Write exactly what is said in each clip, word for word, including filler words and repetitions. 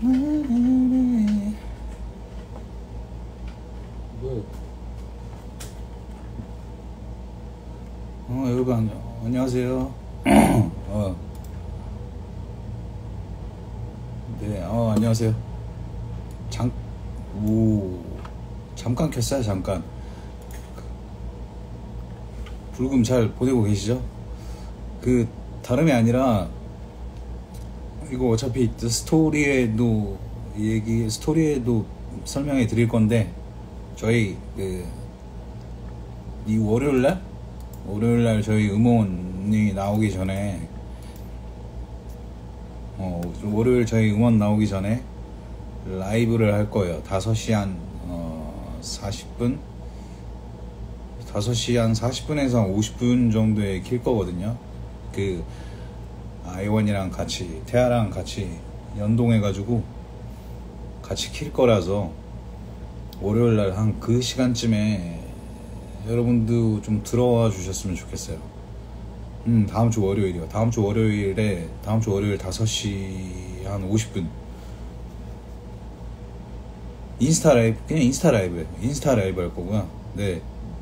뭐? 어 여러분 안녕하세요. 어. 네, 어 안녕하세요. 잠, 오, 잠깐 켰어요. 잠깐. 불금 잘 보내고 계시죠? 그 다름이 아니라 이거 어차피 스토리에도 얘기 스토리에도 설명해 드릴 건데 저희 그 이 월요일날 월요일날 저희 음원이 나오기 전에 어 월요일 저희 음원 나오기 전에 라이브를 할 거예요. 다섯 시 한 어, 사십 분 다섯 시 한 사십 분에서 오십 분 정도에 킬 거거든요. 그 아이원이랑 같이 태아랑 같이 연동해 가지고 같이 킬 거라서 월요일날 한 그 시간쯤에 여러분도 좀 들어와 주셨으면 좋겠어요. 음 다음주 월요일이요. 다음주 월요일에 다음주 월요일 다섯 시 한 오십 분 인스타 라이브, 그냥 인스타 라이브예요. 인스타 라이브 할 거고요. 네,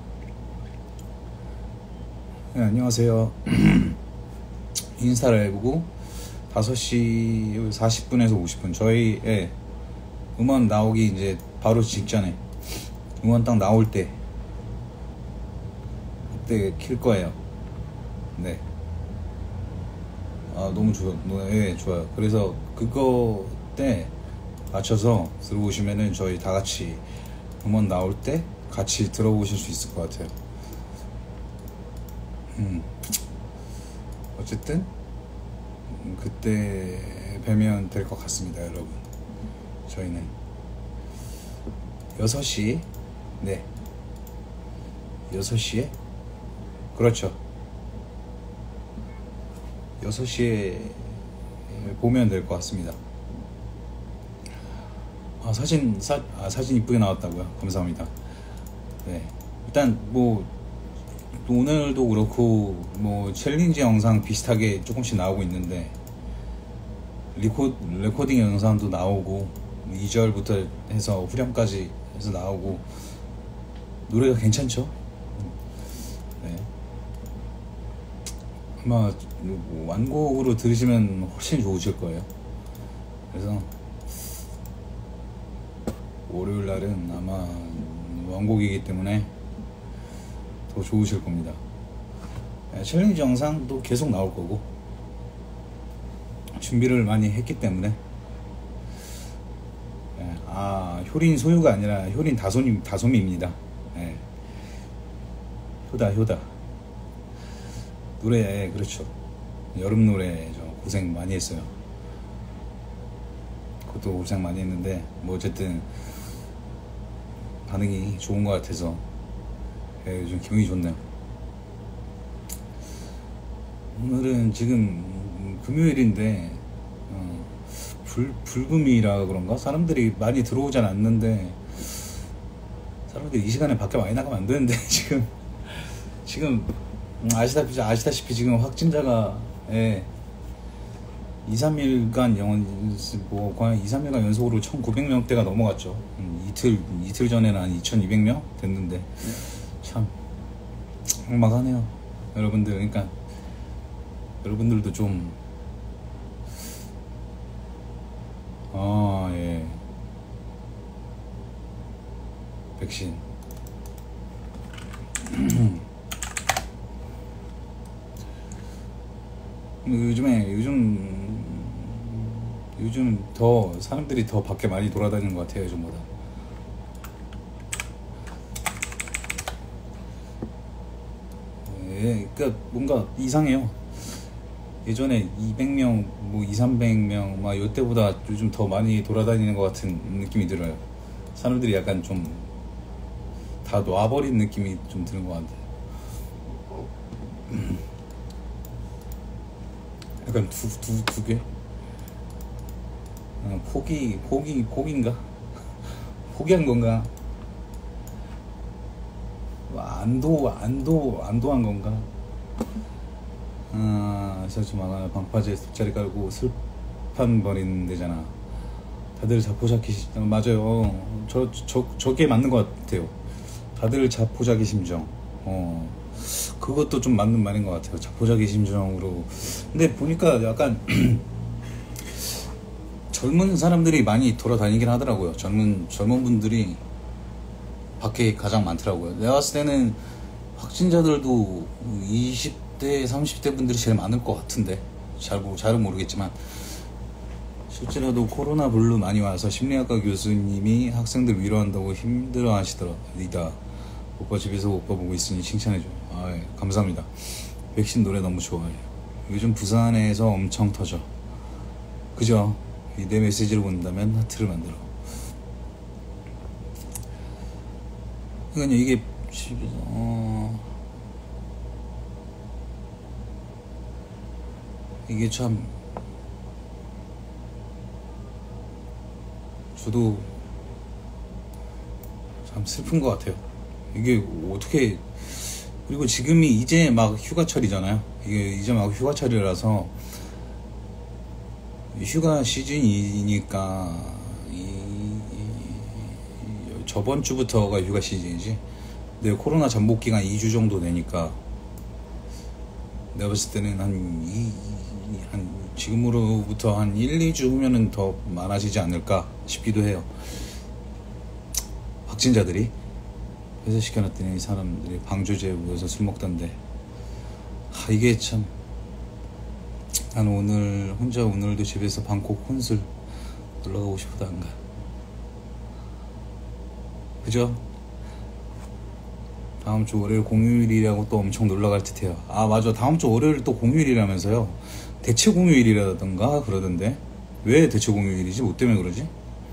네 안녕하세요. 인스타 라이브고 다섯 시 사십 분에서 오십 분 저희의 음원 나오기 이제 바로 직전에 음원 딱 나올 때 그때 킬 거예요. 네. 아 너무 좋아, 네 좋아요. 그래서 그거 때 맞춰서 들어오시면은 저희 다 같이 음원 나올 때 같이 들어보실 수 있을 것 같아요. 음. 어쨌든 그때 뵈면 될 것 같습니다, 여러분. 저희는 여섯 시, 네, 여섯 시에 그렇죠. 여섯 시에 보면 될 것 같습니다. 아 사진 사, 아, 사진 이쁘게 나왔다고요? 감사합니다. 네, 일단 뭐 오늘도 그렇고 뭐 챌린지 영상 비슷하게 조금씩 나오고 있는데 리코, 레코딩 영상도 나오고 이 절부터 해서 후렴까지 해서 나오고 노래가 괜찮죠? 네. 아마 완곡으로 들으시면 훨씬 좋으실 거예요. 그래서 월요일 날은 아마 완곡이기 때문에 더 좋으실 겁니다. 챌린지 영상도 계속 나올 거고 준비를 많이 했기 때문에 아 효린 소유가 아니라 효린 다솜이, 다솜이입니다. 네. 효다 효다 노래 그렇죠. 여름 노래 저 고생 많이 했어요. 그것도 고생 많이 했는데 뭐 어쨌든 반응이 좋은 것 같아서 예, 요즘 기분이 좋네요. 오늘은 지금 금요일인데 어, 불, 불금이라 그런가? 사람들이 많이 들어오진 않는데 사람들이 이 시간에 밖에 많이 나가면 안 되는데 지금 지금 아시다시피, 아시다시피 지금 확진자가 예, 이, 삼 일간 연, 뭐, 거의 이, 삼 일간 연속으로 천구백 명대가 넘어갔죠. 음, 이틀, 이틀 전에는 한 이천이백 명 됐는데, 참, 막막하네요. 여러분들, 그러니까, 여러분들도 좀, 아, 예. 백신. 요즘에, 요즘, 요즘 더 사람들이 더 밖에 많이 돌아다니는 것 같아요. 요즘보다. 예, 그러니까 뭔가 이상해요. 예전에 이백 명, 뭐 이삼백 명, 막 이때보다 요즘 더 많이 돌아다니는 것 같은 느낌이 들어요. 사람들이 약간 좀 다 놔버린 느낌이 좀 드는 것 같아요. 약간 두, 두, 두 개? 어, 포기, 포기, 포기인가? 포기한 건가? 안도, 안도, 안도한 건가? 아, 설치 막아 방파제 돗자리 깔고 술판 버리는 데잖아. 다들 자포자기 어, 맞아요. 어, 저, 저, 저게 맞는 것 같아요. 다들 자포자기 심정. 어, 그것도 좀 맞는 말인 것 같아요. 자포자기 심정으로. 근데 보니까 약간 젊은 사람들이 많이 돌아다니긴 하더라고요. 젊은 젊은 분들이 밖에 가장 많더라고요. 내가 봤을 때는 확진자들도 이십 대, 삼십 대 분들이 제일 많을 것 같은데 잘, 잘은 모르겠지만 실제로도 코로나 블루 많이 와서 심리학과 교수님이 학생들 위로한다고 힘들어 하시더라. 리다 오빠 집에서 오빠 보고 있으니 칭찬해줘. 아, 예, 감사합니다. 백신 노래 너무 좋아해요. 요즘 부산에서 엄청 터져. 그죠? 내 메시지를 본다면 하트를 만들어. 그러니까 이게 어... 이게 참 저도 참 슬픈 것 같아요. 이게 어떻게, 그리고 지금이 이제 막 휴가철이잖아요. 이게 이제 막 휴가철이라서 휴가 시즌이니까 이, 이, 저번 주부터가 휴가 시즌이지. 근데 코로나 잠복 기간 이 주 정도 되니까 내가 봤을 때는 한, 이, 한 지금으로부터 한 일, 이 주 후면은 더 많아지지 않을까 싶기도 해요. 확진자들이. 회사 시켜놨더니 사람들이 방조제 모여서 술 먹던데. 하, 이게 참, 난 오늘 혼자 오늘도 집에서 방콕 혼술 놀러가고 싶어도 안 가. 그죠? 다음 주 월요일 공휴일이라고 또 엄청 놀러갈 듯해요. 아 맞아, 다음 주 월요일 또 공휴일이라면서요. 대체 공휴일이라던가 그러던데. 왜 대체 공휴일이지? 뭐 때문에 그러지?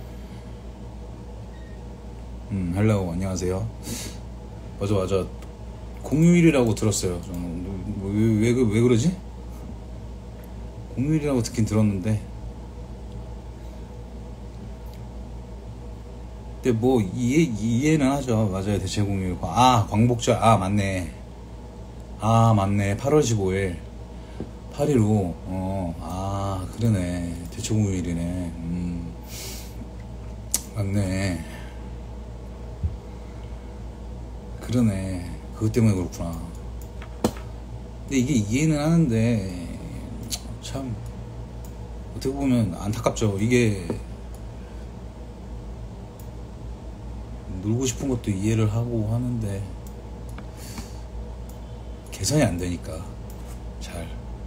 음, 헬로 안녕하세요. 맞아 맞아, 공휴일이라고 들었어요. 저는 뭐, 왜, 왜, 왜 그러지? 공휴일이라고 듣긴 들었는데, 근데 뭐 이해, 이해는 하죠. 맞아요, 대체 공휴일. 아 광복절, 아 맞네. 아 맞네, 팔월 십오일 팔 일오. 어, 아 그러네, 대체 공휴일이네. 음, 맞네. 그러네, 그것 때문에 그렇구나. 근데 이게 이해는 하는데 참 어떻게 보면 안타깝죠. 이게 놀고 싶은 것도 이해를 하고 하는데 개선이 안 되니까. 잘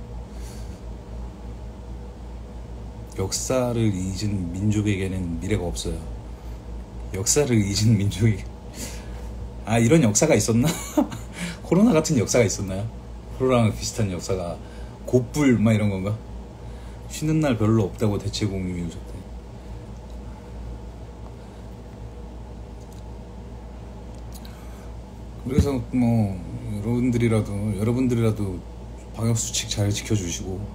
역사를 잊은 민족에게는 미래가 없어요. 역사를 잊은 민족이, 아 이런 역사가 있었나? 코로나 같은 역사가 있었나요? 코로나랑 비슷한 역사가, 곧불 막 이런 건가? 쉬는 날 별로 없다고 대체 공휴일 줬대. 그래서 뭐 여러분들이라도 여러분들이라도 방역 수칙 잘 지켜주시고.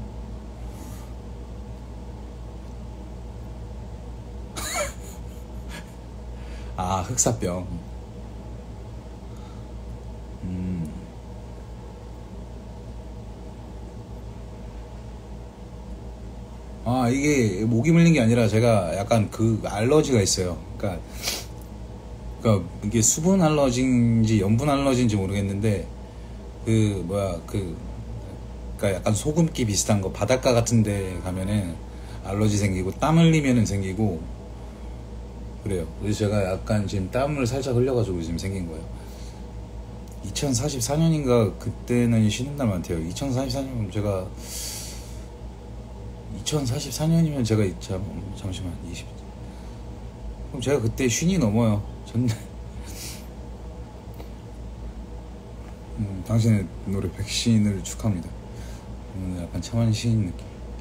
아 흑사병. 음. 아 이게 모기 물린 게 아니라 제가 약간 그 알러지가 있어요. 그러니까 그러니까 이게 수분 알러지인지 염분 알러지인지 모르겠는데, 그 뭐야 그 그러니까 약간 소금기 비슷한 거 바닷가 같은 데 가면은 알러지 생기고, 땀 흘리면은 생기고 그래요. 그래서 제가 약간 지금 땀을 살짝 흘려가지고 지금 생긴 거예요. 이천사십사 년인가 그때는 쉬는 날 많대요. 이천사십사 년이면 제가 이천사십사 년이면 제가 잠, 잠시만 이십 그럼 제가 그때 쉰이 넘어요. 전 음, 당신의 노래 백신을 축하합니다. 오늘 약간 참한 시인 느낌.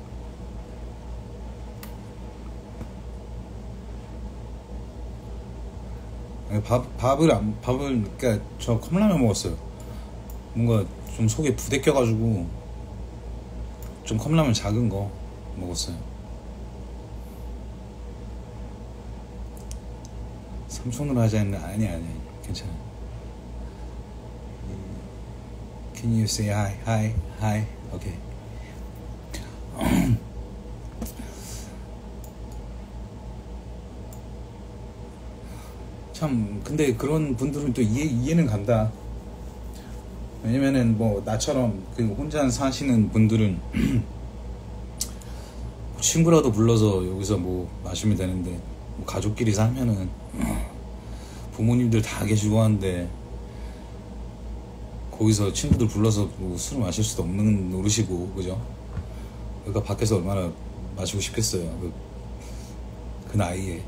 밥, 밥을 안, 밥을, 그니까 저 컵라면 먹었어요. 뭔가 좀 속에 부대껴가지고 좀 컵라면 작은 거 먹었어요. 삼촌으로 하자 했는데 아니 아니 괜찮아. Can you say hi? Hi, hi. Okay. 참 근데 그런 분들은 또 이해, 이해는 간다. 왜냐면은 뭐 나처럼 그 혼자 사시는 분들은 친구라도 불러서 여기서 뭐 마시면 되는데 뭐 가족끼리 살면은 부모님들 다 계시고 하는데 거기서 친구들 불러서 뭐 술을 마실 수도 없는 노릇이고, 그죠? 그러니까 밖에서 얼마나 마시고 싶겠어요, 그, 그 나이에.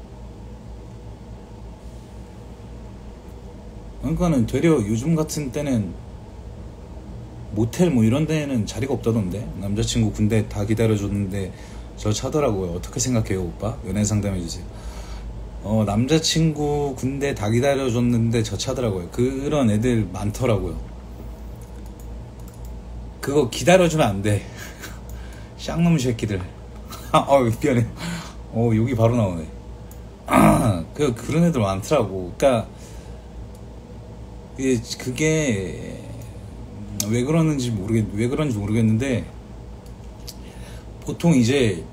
그러니까는 되려 요즘 같은 때는 모텔 뭐 이런 데는 자리가 없다던데. 남자친구 군대 다 기다려줬는데 저 차더라고요. 어떻게 생각해요, 오빠? 연애 상담해주세요. 어, 남자친구 군대 다 기다려줬는데 저 차더라고요. 그런 애들 많더라고요. 그거 기다려주면 안 돼. 쌍놈 새끼들. 어, 미안해. 어, 여기 바로 나오네. 그, 그런 애들 많더라고. 그니까, 그게, 그게, 왜 그러는지 모르겠, 왜 그런지 모르겠는데, 보통 이제,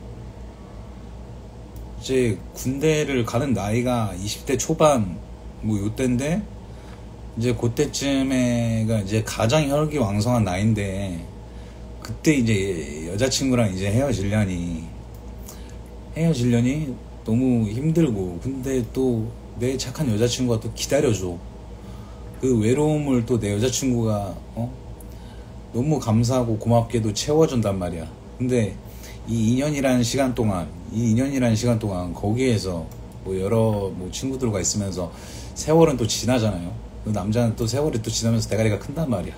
이제 군대를 가는 나이가 이십 대 초반, 뭐 요때인데, 이제 그때쯤에가 이제 가장 혈기왕성한 나이인데, 그때 이제 여자친구랑 이제 헤어지려니, 헤어지려니 너무 힘들고, 근데 또 내 착한 여자친구가 또 기다려줘. 그 외로움을 또 내 여자친구가, 어? 너무 감사하고 고맙게도 채워준단 말이야. 근데 이 이 년이라는 시간 동안, 이 이 년이라는 시간 동안 거기에서 뭐 여러 뭐 친구들과 있으면서 세월은 또 지나잖아요. 그 남자는 또 세월이 또 지나면서 대가리가 큰단 말이야.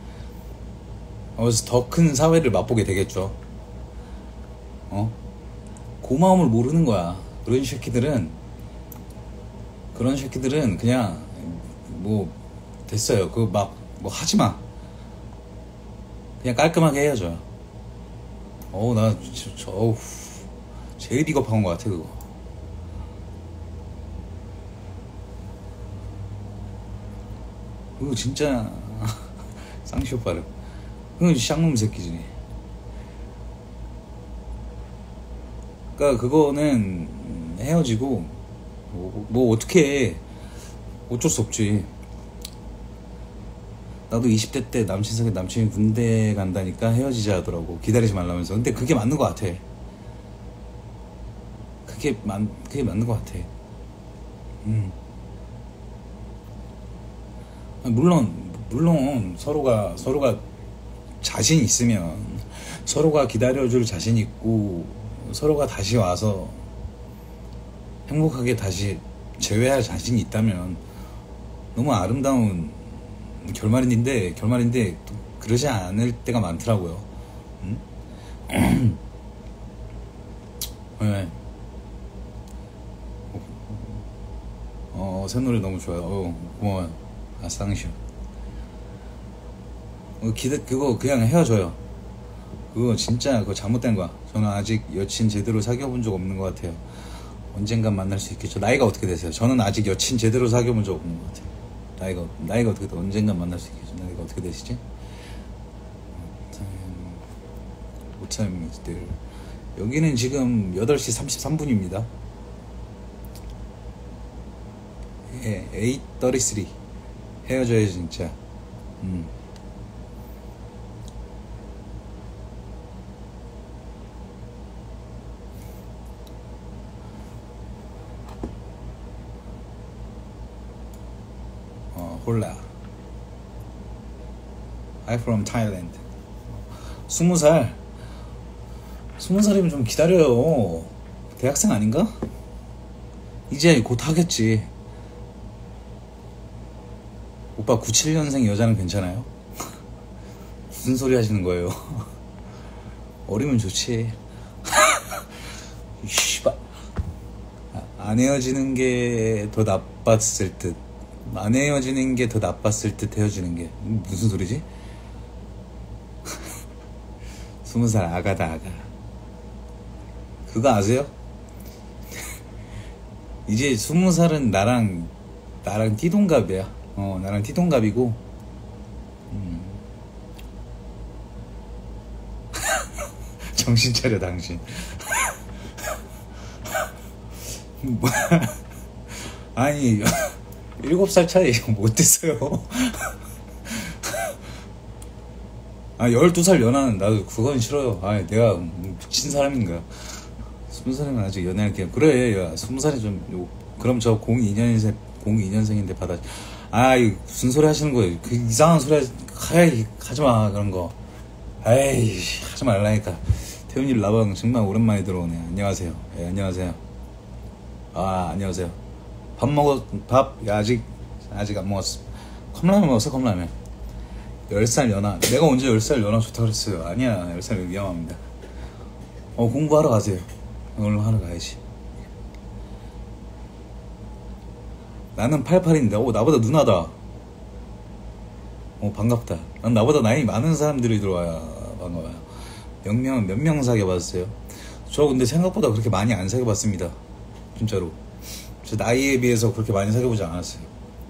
그래서 더 큰 사회를 맛보게 되겠죠. 어? 고마움을 모르는 거야. 그런 새끼들은, 그런 새끼들은 그냥 뭐 됐어요. 그거 막 뭐 하지마. 그냥 깔끔하게 헤어져요. 어우, 나 저, 저, 어우, 제일 비겁한 것 같아, 그거. 그거 진짜 쌍시 오빠를. 그건 쌍놈 새끼지. 그니까 그거는 헤어지고 뭐, 뭐 어떻게 해. 어쩔 수 없지. 나도 이십 대 때 남친 사귀 남친이 군대 간다니까 헤어지자 하더라고. 기다리지 말라면서. 근데 그게 맞는 것 같아. 그게 맞, 그게 맞는 것 같아. 음. 물론, 물론 서로가, 서로가 자신 있으면, 서로가 기다려줄 자신 있고, 서로가 다시 와서 행복하게 다시 재회할 자신이 있다면 너무 아름다운 결말인데, 결말인데 또 그러지 않을 때가 많더라고요. 응? 네. 어, 새 노래 너무 좋아요. 어, 고마워요. 아쌍시오. 어, 기대, 그거 그냥 헤어져요. 그거 진짜 그거 잘못된 거야. 저는 아직 여친 제대로 사귀어본 적 없는 것 같아요. 언젠간 만날 수 있겠죠. 나이가 어떻게 되세요? 저는 아직 여친 제대로 사귀어본 적 없는 것 같아요. 나이가, 나이가 어떻게 돼? 언젠간 만날 수 있겠죠. 나이가 어떻게 되시지? 오참들. 여기는 지금 여덟 시 삼십삼 분입니다. 예, 팔 삼십삼. 헤어져야지, 진짜. 음. 어, 홀라. I'm from Thailand. 스무 살. 스무 살이면 좀 기다려요. 대학생 아닌가? 이제 곧 하겠지. 오빠 구십칠 년생 여자는 괜찮아요? 무슨 소리 하시는 거예요? 어리면 좋지. 씨발. 안 헤어지는 게 더 나빴을 듯. 안 헤어지는 게 더 나빴을 듯 헤어지는 게. 무슨 소리지? 스무 살 아가다, 아가. 그거 아세요? 이제 스무 살은 나랑, 나랑 띠동갑이야. 어, 나랑 띠동갑이고, 음. 정신 차려, 당신. 아니 일곱 살 차이 못했어요. 아 열두 살 연하는 나도 그건 싫어요. 아 내가 미친 사람인가. 스무 살이면 아직 연애할게요. 그래 야 스무 살이 좀 요, 그럼 저 공이 년생 공이 년생인데 받아. 아 이 무슨 소리 하시는 거예요. 그 이상한 소리 하지, 하이 하지마 그런 거. 아이 하지 말라니까. 태훈님 라방 정말 오랜만에 들어오네. 안녕하세요. 예, 안녕하세요. 아 안녕하세요. 밥 먹었 밥 야, 아직 아직 안 먹었어. 컵라면 먹었어. 컵라면. 열 살 연하. 내가 언제 열 살 연하 좋다 그랬어요. 아니야 열 살 위험합니다. 어 공부하러 가세요. 오늘 하러 가야지. 나는 팔십팔인데 오 나보다 누나다. 어 반갑다. 난 나보다 나이 많은 사람들이 들어와야 반가워요. 몇 명 몇 명 사귀어봤어요? 저 근데 생각보다 그렇게 많이 안 사귀어봤습니다. 진짜로. 제 나이에 비해서 그렇게 많이 사귀어보지 않았어요.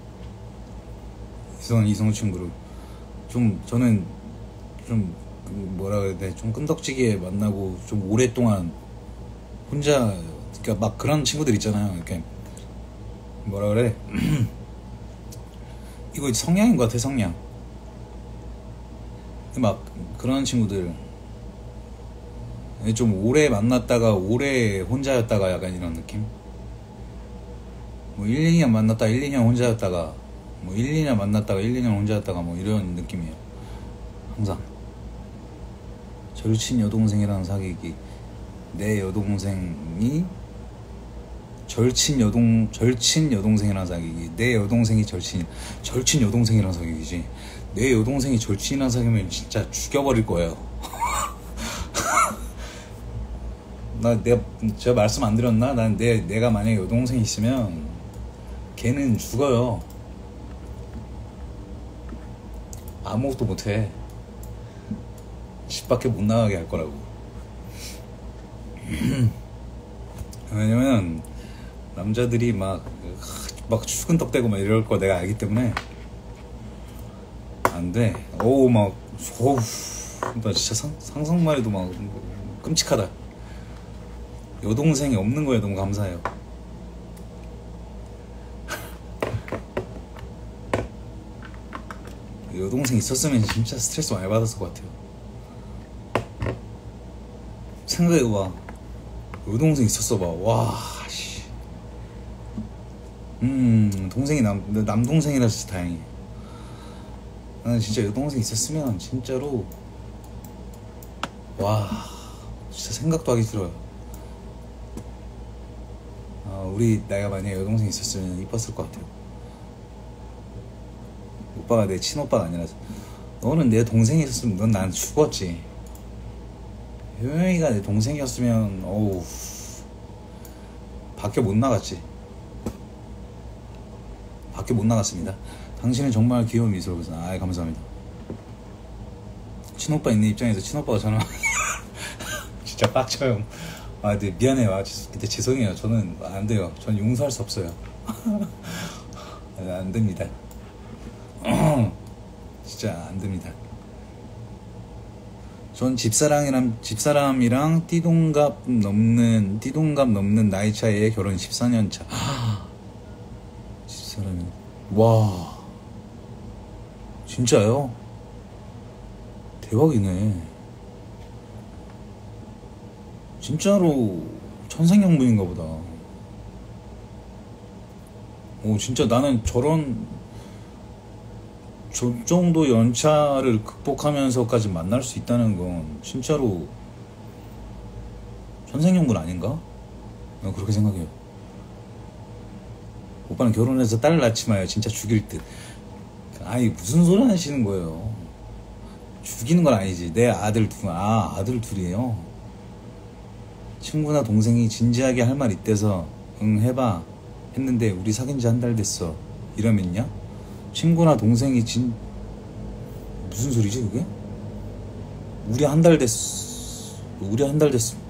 이성 이성 친구를 좀 저는 좀 뭐라 그래야 돼, 좀 끈덕지게 만나고 좀 오랫동안 혼자, 그러니까 막 그런 친구들 있잖아요. 이렇게 뭐라 그래 이거 성향인 것 같아. 성향. 막 그런 친구들 좀 오래 만났다가 오래 혼자였다가 약간 이런 느낌. 뭐 일, 이 년 만났다가 일, 이 년 혼자였다가 뭐 일, 이 년 만났다가 일, 이 년 혼자였다가 뭐 이런 느낌이에요. 항상 절친 여동생이랑 사귀기. 내 여동생이 절친 여동 절친 여동생이랑 사귀기. 내 여동생이 절친 절친 여동생이랑 사귀기지. 내 여동생이 절친이랑 사귀면 진짜 죽여버릴 거예요. 나 내가 제가 말씀 안 드렸나? 난 내 내가 만약에 여동생 있으면 걔는 죽어요. 아무것도 못해. 집 밖에 못 나가게 할 거라고. 왜냐면 남자들이 막, 막 추근덕대고 막 이럴 거 내가 알기 때문에 안 돼. 어우 막 어우 나 진짜 상, 상상만 해도 막 끔찍하다. 여동생이 없는 거에 너무 감사해요. 여동생 있었으면 진짜 스트레스 많이 받았을 것 같아요. 생각해봐. 여동생 있었어 봐. 와 씨. 음 동생이 남 남동생이라서 진짜 다행이에요. 나는 진짜 여동생 있었으면 진짜로 와 진짜 생각도 하기 싫어요. 아, 우리 내가 만약에 여동생 있었으면 이뻤을 것 같아요. 오빠가 내 친오빠가 아니라서. 너는 내 동생이 있었으면 넌 난 죽었지. 효영이가 내 동생이었으면 어우 밖에 못 나갔지. 밖에 못 나갔습니다. 당신은 정말 귀여운 미소로. 아 감사합니다. 친오빠 있는 입장에서 친오빠가 전화 진짜 빡쳐요. 아 네, 미안해요. 아, 근데 죄송해요. 저는 안 돼요. 전 용서할 수 없어요. 안 됩니다. 진짜 안 됩니다. 전 집사람이랑 집사람이랑 띠동갑 넘는 띠동갑 넘는 나이 차이에 결혼 십사 년 차. 집사람이 와 진짜요? 대박이네. 진짜로 천생연분인가 보다. 오 진짜 나는 저런 저 정도 연차를 극복하면서까지 만날 수 있다는 건 진짜로 천생연분 아닌가? 난 그렇게 생각해요. 오빠는 결혼해서 딸 낳지 마요. 진짜 죽일 듯. 아니 무슨 소리 하시는 거예요. 죽이는 건 아니지. 내 아들 둘, 아 아들 둘이에요. 친구나 동생이 진지하게 할 말 있대서 응 해봐 했는데 우리 사귄 지 한 달 됐어 이러면요? 친구나 동생이 진 무슨 소리지 그게? 우리 한 달 됐어 우리 한 달 됐어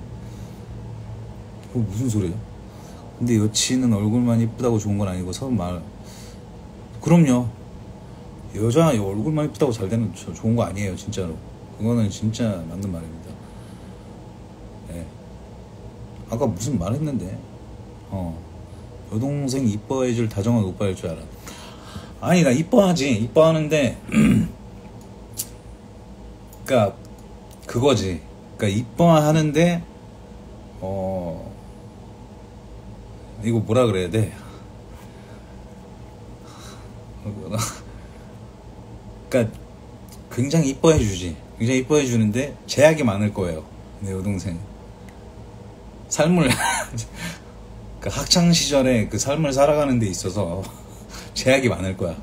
그거 무슨 소리야? 근데 여친은 얼굴만 이쁘다고 좋은 건 아니고 서로 말 그럼요. 여자 얼굴만 이쁘다고 잘 되는 저 좋은 거 아니에요. 진짜로 그거는 진짜 맞는 말입니다. 네. 아까 무슨 말 했는데 어 여동생 이뻐해줄 다정한 오빠일 줄 알아. 아니 나 이뻐하지. 이뻐하는데 그니까 그거지. 그니까 이뻐하는데 어 이거 뭐라 그래야 돼. 그니까 굉장히 이뻐해주지. 굉장히 이뻐해주는데 제약이 많을 거예요. 내 여동생 삶을 그 학창 시절에 그 삶을 살아가는 데 있어서 제약이 많을 거야.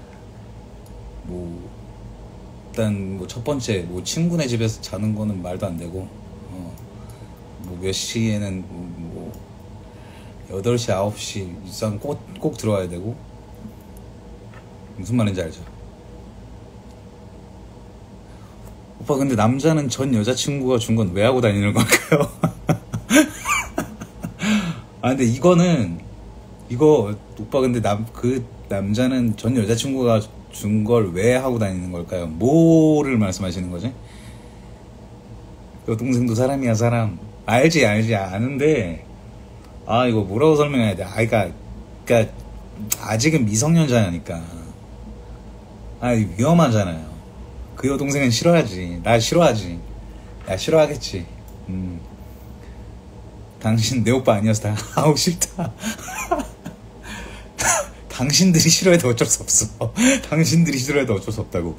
뭐 일단 뭐 첫 번째 뭐 친구네 집에서 자는 거는 말도 안 되고, 어 뭐 몇 시에는 뭐 여덟 시 아홉 시 이상 꼭, 꼭 들어와야 되고. 무슨 말인지 알죠? 오빠 근데 남자는 전 여자친구가 준 건 왜 하고 다니는 걸까요? 아 근데 이거는 이거 오빠 근데 남 그 남자는 전 여자친구가 준 걸 왜 하고 다니는 걸까요? 뭐를 말씀하시는 거지? 여동생도 사람이야 사람. 알지 알지 아는데 아 이거 뭐라고 설명해야 돼? 아 그니까 그니까 아직은 미성년자니까 아 위험하잖아요. 그 여동생은 싫어하지. 나 싫어하지. 야 싫어하겠지. 음. 당신 내 오빠 아니었어. 아우 싫다. 당신들이 싫어해도 어쩔 수 없어. 당신들이 싫어해도 어쩔 수 없다고.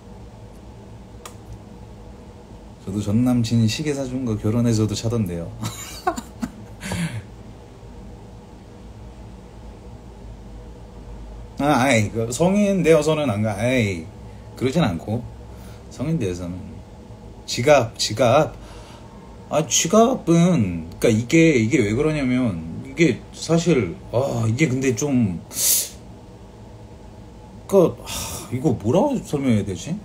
저도 전 남친이 시계 사준 거 결혼해서도 차던데요. 아, 아이, 그 성인 되어서는 안 가. 아이, 그러진 않고. 성인 되어서는. 지갑, 지갑. 아, 지갑은, 그니까 이게, 이게 왜 그러냐면, 이게 사실, 아, 이게 근데 좀, 그니까, 하, 이거 뭐라고 설명해야 되지?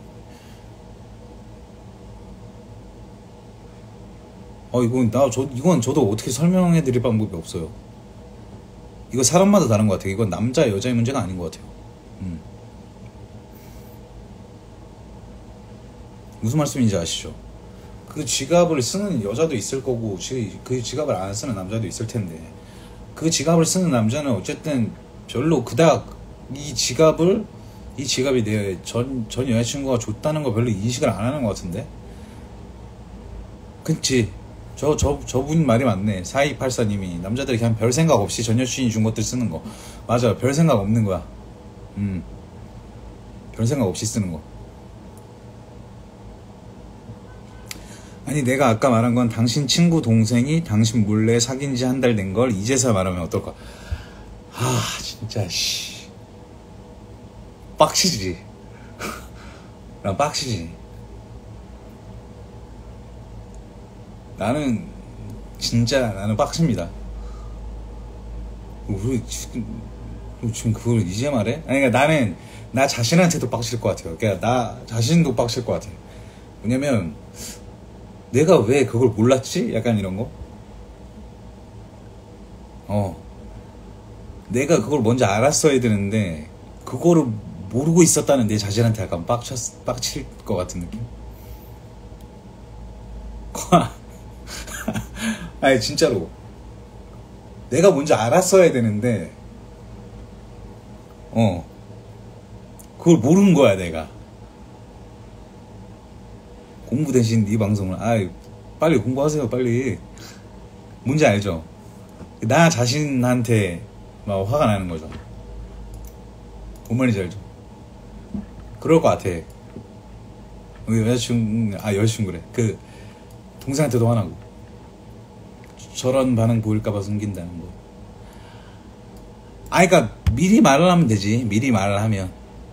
아, 이건, 나, 저, 이건 저도 어떻게 설명해 드릴 방법이 없어요. 이거 사람마다 다른 것 같아요. 이건 남자, 여자의 문제가 아닌 것 같아요. 음. 무슨 말씀인지 아시죠? 그 지갑을 쓰는 여자도 있을 거고, 그 지갑을 안 쓰는 남자도 있을 텐데, 그 지갑을 쓰는 남자는 어쨌든 별로 그닥 이 지갑을, 이 지갑이 내 전, 전 여자친구가 줬다는 거 별로 인식을 안 하는 것 같은데? 그치. 저, 저, 저분 말이 맞네. 사이팔사님이 남자들이 그냥 별 생각 없이 전 여친이 준 것들 쓰는 거. 맞아. 별 생각 없는 거야. 음. 별 생각 없이 쓰는 거. 아니 내가 아까 말한 건 당신 친구 동생이 당신 몰래 사귄 지 한 달 된 걸 이제서 말하면 어떨까? 아 진짜 씨 빡치지. 난 빡치지. 나는 진짜 나는 빡칩니다. 우리 지금 지금 그걸 이제 말해? 아니 그러니까 나는 나 자신한테도 빡칠 것 같아요. 그러니까 나 자신도 빡칠 것 같아요. 왜냐면 내가 왜 그걸 몰랐지? 약간 이런 거. 어. 내가 그걸 먼저 알았어야 되는데 그거를 모르고 있었다는 내 자신한테 약간 빡쳤, 빡칠 것 같은 느낌? 아니 진짜로 내가 먼저 알았어야 되는데 어 그걸 모르는 거야 내가. 공부 대신 네 방송을 아 빨리 공부하세요 빨리. 뭔지 알죠? 나 자신한테 막 화가 나는 거죠. 뭔 말인지 알죠? 그럴 것 같아. 여자친구 아 여자친구래. 그 동생한테도 화나고 저런 반응 보일까봐 숨긴다는 거. 아 그니까 미리 말을 하면 되지. 미리 말을 하면.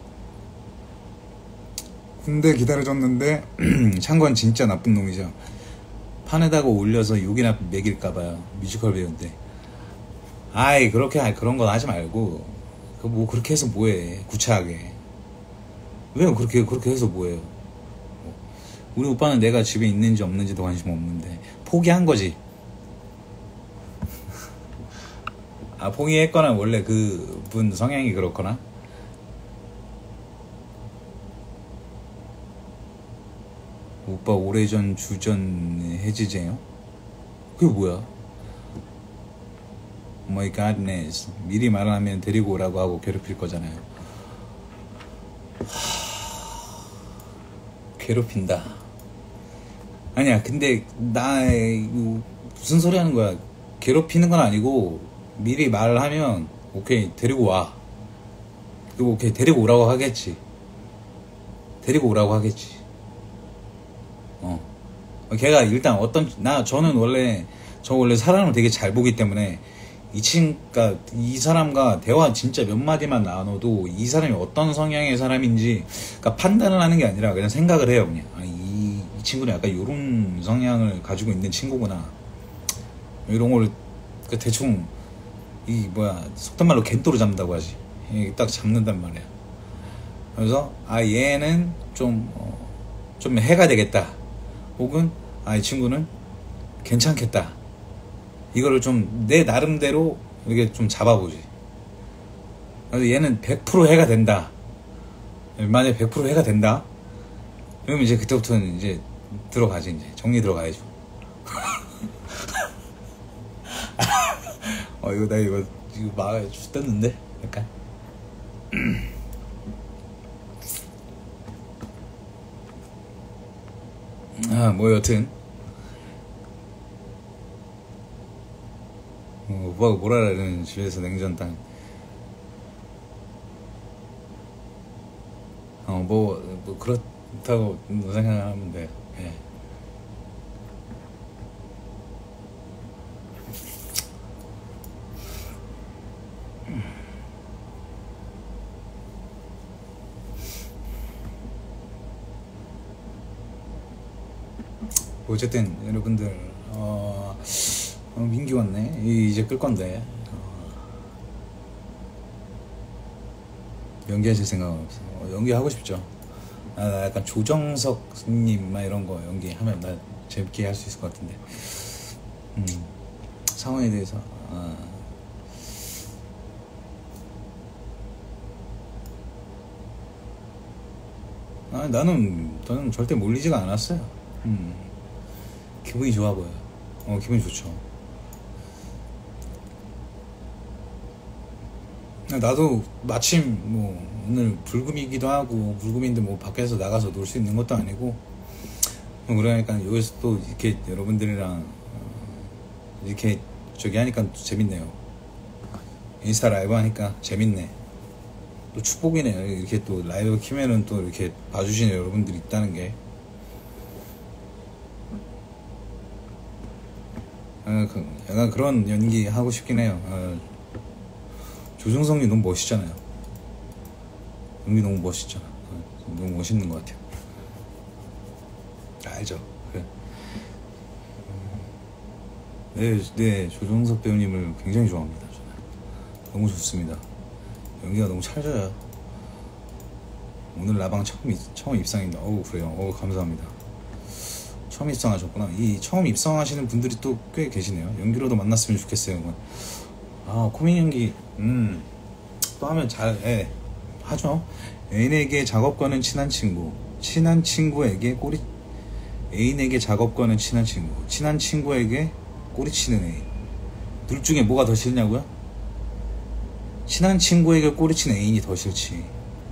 근데 기다려줬는데 창건 진짜 나쁜 놈이죠. 판에다가 올려서 욕이나 매길까봐요. 뮤지컬 배우인데. 아이 그렇게 그런 건 하지 말고 그 뭐 그렇게 해서 뭐해. 구차하게 왜 그렇게 그렇게 해서 뭐해요. 우리 오빠는 내가 집에 있는지 없는지도 관심 없는데 포기한 거지. 아 포기했거나 원래 그분 성향이 그렇거나. 오빠 오래전 주전 해지제요? 그게 뭐야? my godness. 미리 말하면 데리고 오라고 하고 괴롭힐 거잖아요. 하... 괴롭힌다. 아니야, 근데 나 무슨 소리 하는 거야. 괴롭히는 건 아니고 미리 말하면 오케이 데리고 와. 그리고 오케이 데리고 오라고 하겠지. 데리고 오라고 하겠지. 어. 걔가 일단 어떤 나 저는 원래 저 원래 사람을 되게 잘 보기 때문에 이 친구가 이 사람과 대화 진짜 몇 마디만 나눠도 이 사람이 어떤 성향의 사람인지 그러니까 판단을 하는 게 아니라 그냥 생각을 해요. 그냥 아, 이, 이 친구는 약간 이런 성향을 가지고 있는 친구구나. 이런 걸 대충 이 뭐야 속된 말로 갯도로 잡는다고 하지. 딱 잡는단 말이야. 그래서 아 얘는 좀 어, 좀 해가 되겠다. 혹은 아 이 친구는 괜찮겠다. 이거를 좀 내 나름대로 이렇게 좀 잡아보지. 그래서 얘는 백 퍼센트 해가 된다. 만약에 백 퍼센트 해가 된다. 그러면 이제 그때부터는 이제 들어가지. 이제 정리 들어가야죠. 어 이거 나 이거 이거 막 죽겠는데 약간. 아, 뭐 여튼 어, 오빠가 뭐라 그러는 집에서 냉전탕 어, 뭐, 뭐 그렇다고 생각하면 돼요. 예. 어쨌든 여러분들 어, 어 민기 왔네. 이제 끌 건데 어, 연기하실 생각은 없어. 어, 연기하고 싶죠. 아, 나 약간 조정석님 막 이런 거 연기하면 나 재밌게 할 수 있을 것 같은데. 음, 상황에 대해서 아, 아 나는 나는 절대 몰리지가 않았어요. 음. 기분이 좋아 보여요. 어, 기분이 좋죠. 나도 마침 뭐 오늘 불금이기도 하고 불금인데 뭐 밖에서 나가서 놀 수 있는 것도 아니고 그러니까 여기서 또 이렇게 여러분들이랑 이렇게 저기 하니까 또 재밌네요. 인스타 라이브 하니까 재밌네. 또 축복이네요. 이렇게 또 라이브 키면은 또 이렇게 봐주시는 여러분들이 있다는 게. 약간 그런 연기 하고 싶긴 해요. 어, 조정석이 너무 멋있잖아요. 연기 너무 멋있잖아. 어, 너무 멋있는 것 같아요. 알죠? 그래. 네, 네, 조정석 배우님을 굉장히 좋아합니다. 저는. 너무 좋습니다. 연기가 너무 찰져요. 오늘 라방 처음, 처음 입상인데, 어우, 그래요. 어우, 감사합니다. 처음 입성하셨구나. 이 처음 입성하시는 분들이 또 꽤 계시네요. 연기로도 만났으면 좋겠어요. 아, 코믹 연기, 음, 또 하면 잘, 예, 하죠. 애인에게 작업과는 친한 친구, 친한 친구에게 꼬리, 애인에게 작업과는 친한 친구, 친한 친구에게 꼬리치는 애인. 둘 중에 뭐가 더 싫냐고요? 친한 친구에게 꼬리치는 애인이 더 싫지.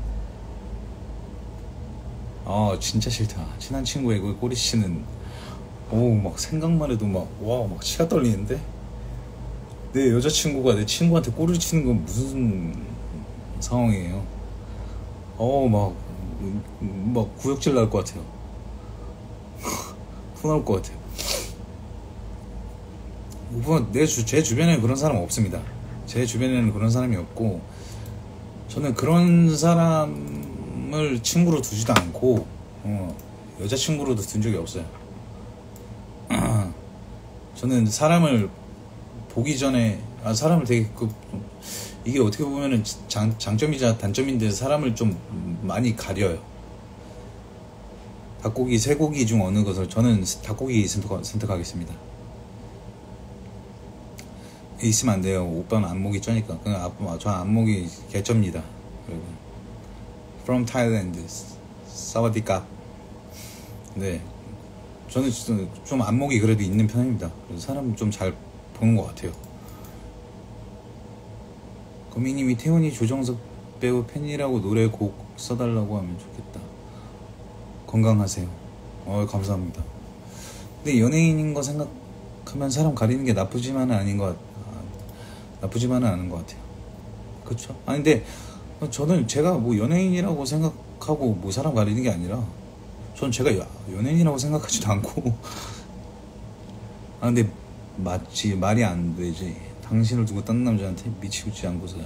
아, 진짜 싫다. 친한 친구에게 꼬리치는, 오, 막 생각만 해도 막, 와, 막 치가 떨리는데? 내 여자친구가 내 친구한테 꼬리를 치는 건 무슨 상황이에요? 어, 막, 막 구역질 날 것 같아요. 토 나올 것 같아요. 우선 내 주, 제 주변에 그런 사람 없습니다. 제 주변에는 그런 사람이 없고, 저는 그런 사람을 친구로 두지도 않고, 어, 여자친구로도 둔 적이 없어요. 저는 사람을 보기 전에, 아, 사람을 되게, 그, 이게 어떻게 보면은 장, 장점이자 단점인데 사람을 좀 많이 가려요. 닭고기, 쇠고기 중 어느 것을, 저는 닭고기 선택, 선택하겠습니다. 있으면 안 돼요. 오빠는 안목이 쩌니까. 그냥 아, 저 안목이 개쩝니다. 여러분. From Thailand. 사와디캅. 네. 저는 좀 안목이 그래도 있는 편입니다. 그래서 사람 좀 잘 보는 것 같아요. 거미님이 태훈이 조정석 배우 팬이라고 노래 곡 써달라고 하면 좋겠다. 건강하세요. 어 감사합니다. 근데 연예인인 거 생각하면 사람 가리는 게 나쁘지만은 아닌 것 같, 아, 나쁘지만은 않은 것 같아요. 그렇죠? 아니 근데 저는 제가 뭐 연예인이라고 생각하고 뭐 사람 가리는 게 아니라 전 제가 연예인이라고 생각하지도 않고 아 근데 맞지 말이 안 되지. 당신을 두고 딴 남자한테 미치지 않고서야.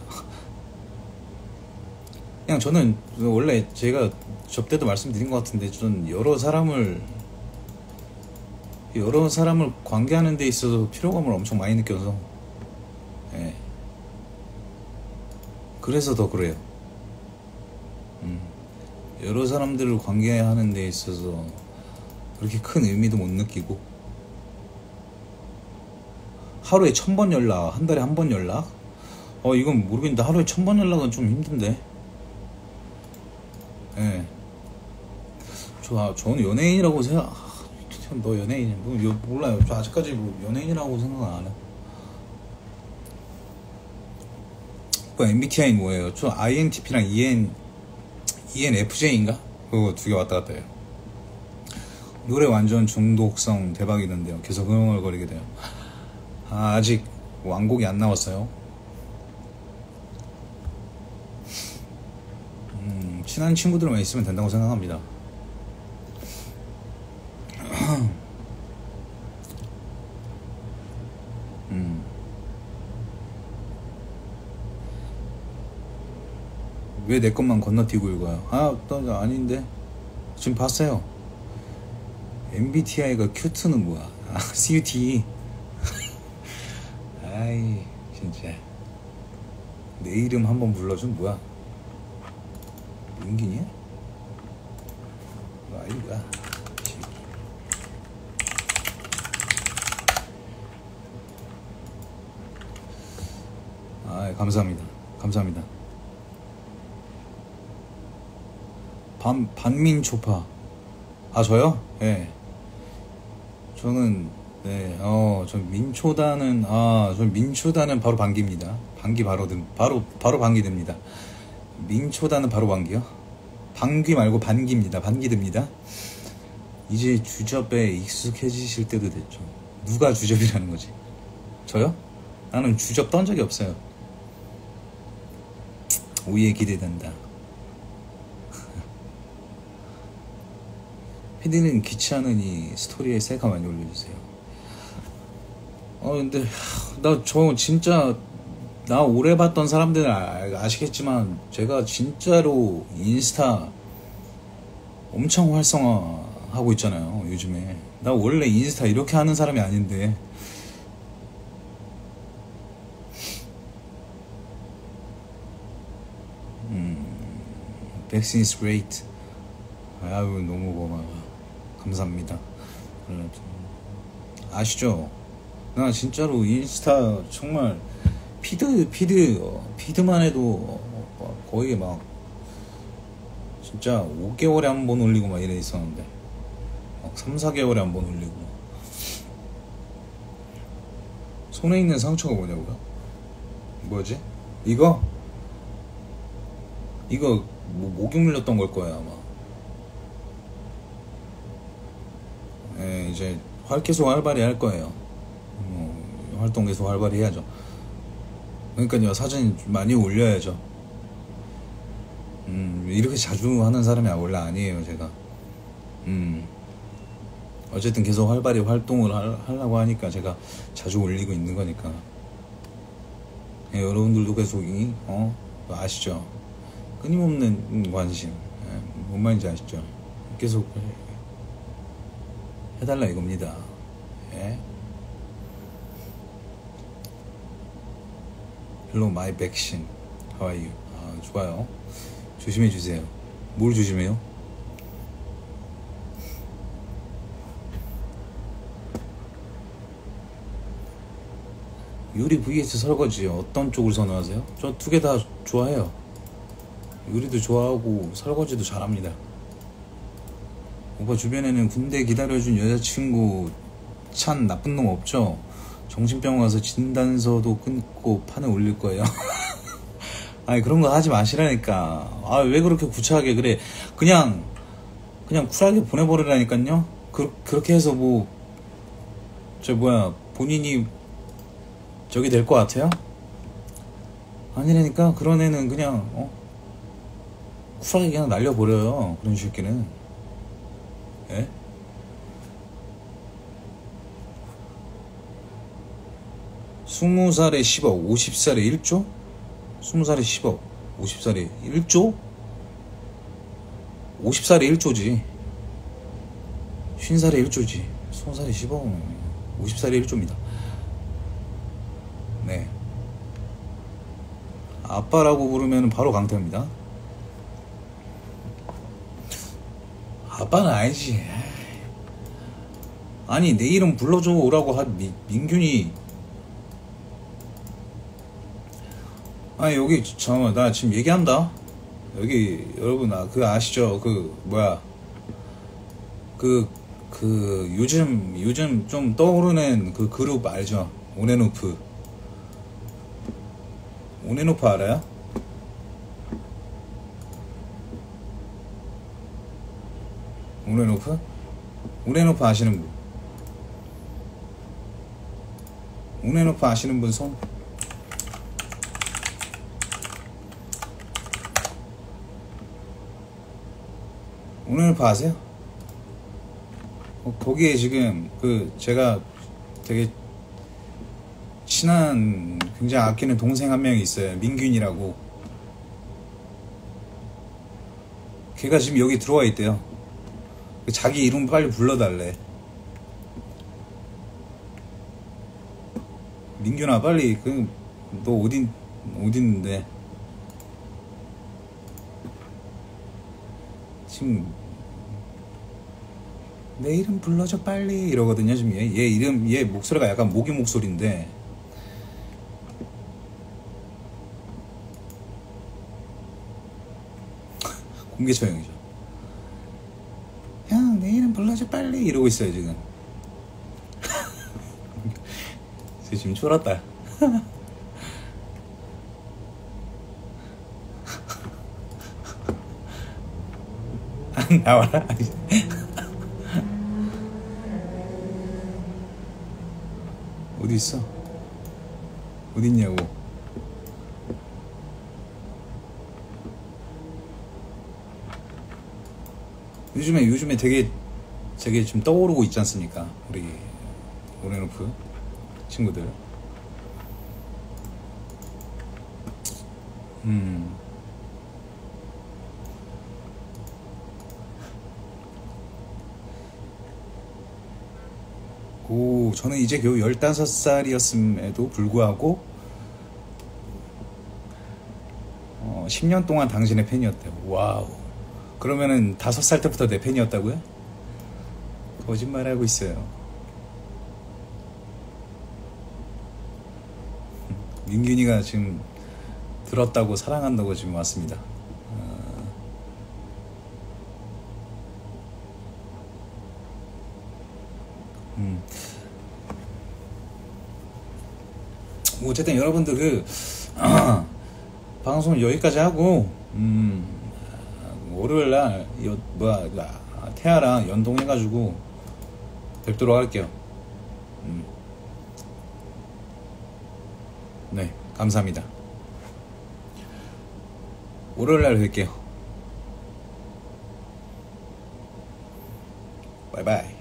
그냥 저는 원래 제가 접대도 말씀드린 것 같은데 저는 여러 사람을 여러 사람을 관계하는 데 있어서 피로감을 엄청 많이 느껴서 예. 그래서 더 그래요. 음. 여러 사람들을 관계하는 데 있어서 그렇게 큰 의미도 못 느끼고 하루에 천 번 연락, 한 달에 한 번 연락? 어 이건 모르겠는데 하루에 천 번 연락은 좀 힘든데. 예. 저, 저는 연예인이라고 생각, 너 연예인, 뭐, 몰라요. 저 아직까지 뭐 연예인이라고 생각 안 해. 그 엠비티아이 뭐예요? 저 아이엔티피랑 이엔, 이엔에프제이인가? 그거 두 개 왔다 갔다 해요. 노래 완전 중독성 대박이던데요. 계속 흥얼거리게 돼요. 아, 아직 완곡이 안 나왔어요. 음, 친한 친구들만 있으면 된다고 생각합니다. 음. 왜 내 것만 건너뛰고 읽어요? 아, 또 아닌데. 지금 봤어요. 엠비티아이가 큐트는 뭐야? 아, 씨유티. 아이, 진짜. 내 이름 한번 불러준 뭐야? 윤기니야? 뭐 아이가. 아, 감사합니다. 감사합니다. 반, 반민초파. 아, 저요? 예. 네. 저는, 네, 어, 저 민초단은, 아, 저 민초단은 바로 반기입니다. 반기 바로, 바로, 바로 반기 됩니다. 민초단은 바로 반기요? 반기 말고 반기입니다. 반기 됩니다. 이제 주접에 익숙해지실 때도 됐죠. 누가 주접이라는 거지? 저요? 나는 주접 떤 적이 없어요. 오예 기대된다. 피디는 귀찮으니 스토리에 셀카 많이 올려주세요. 어 근데 나 저 진짜 나 오래 봤던 사람들은 아, 아시겠지만 제가 진짜로 인스타 엄청 활성화하고 있잖아요 요즘에. 나 원래 인스타 이렇게 하는 사람이 아닌데 음, Vaccine is great. 아유 너무 고마워. 감사합니다. 아시죠? 나 진짜로 인스타 정말 피드 피드 피드만 해도 거의 막 진짜 오 개월에 한 번 올리고 막 이래 있었는데 막 삼, 사 개월에 한 번 올리고. 손에 있는 상처가 뭐냐고요? 뭐지? 이거? 이거 뭐 목욕 물렸던 걸 거야 아마. 예, 이제 활 계속 활발히 할 거예요. 뭐, 활동 계속 활발히 해야죠. 그러니까요, 사진 많이 올려야죠. 음, 이렇게 자주 하는 사람이 원래 아니에요, 제가. 음, 어쨌든 계속 활발히 활동을 할, 하려고 하니까 제가 자주 올리고 있는 거니까. 예, 여러분들도 계속, 이, 어, 아시죠? 끊임없는 관심. 예, 뭔 말인지 아시죠? 계속 해달라 이겁니다. 예? Hello my vaccine. How are you? 아, 좋아요. 조심해 주세요. 뭘 조심해요? 요리 vs 설거지 어떤 쪽을 선호하세요? 저 두 개 다 좋아해요. 요리도 좋아하고 설거지도 잘합니다. 오빠 주변에는 군대 기다려준 여자친구 찬 나쁜 놈 없죠? 정신병원 가서 진단서도 끊고 판에 올릴 거예요. 아니 그런 거 하지 마시라니까. 아 왜 그렇게 구차하게 그래. 그냥 그냥 쿨하게 보내버리라니까요. 그, 그렇게 해서 뭐 저 뭐야 본인이 저기 될 것 같아요? 아니라니까. 그런 애는 그냥 어? 쿨하게 그냥 날려버려요. 그런 새끼는. 예? 스무 살에 십억, 오십 살에 일조? 스무 살에 십억, 오십 살에 일조? 오십 살에 일조지. 쉰 살에 일조지. 스무 살에 십억, 오십 살에 일조입니다. 네. 아빠라고 부르면 바로 강태입니다. 아빠는 아니지. 아니 내 이름 불러줘 오라고 한 미, 민균이. 아니 여기 잠깐만 나 지금 얘기한다. 여기 여러분 아, 그 아시죠? 그 뭐야 그 그 요즘 요즘 좀 떠오르는 그 그룹 알죠? 온앤오프. 온앤오프 알아요? 온앤오프? 온앤오프 아시는 분? 온앤오프 아시는 분 손? 온앤오프 아세요? 어, 거기에 지금 그 제가 되게 친한 굉장히 아끼는 동생 한 명이 있어요. 민균이라고. 걔가 지금 여기 들어와 있대요. 자기 이름 빨리 불러달래. 민균아 빨리 그 너 어딘 어딘데 지금 내 이름 불러줘 빨리 이러거든요. 지금 얘, 얘 이름 얘 목소리가 약간 모기 목소리인데 공개 처형이죠. 형 내 이름 불러줘 빨리 이러고 있어요 지금. 지금 쫄았다. 안 나와라. 어디 있어? 어디 있냐고. 요즘에 요즘에 되게 되게 좀 떠오르고 있지 않습니까? 우리 온앤오프 친구들. 음. 오, 저는 이제 겨우 열다섯 살이었음에도 불구하고 어, 십 년 동안 당신의 팬이었대요. 와우. 그러면은 다섯 살 때부터 내 팬이었다고요? 거짓말하고 있어요. 민균이가 지금 들었다고 사랑한다고 지금 왔습니다. 어... 음. 어쨌든 여러분들 그 아, 방송 여기까지 하고 음, 월요일날 뭐야 태아랑 연동해가지고 뵙도록 할게요. 음. 네, 감사합니다. 월요일날 뵐게요. 바이바이.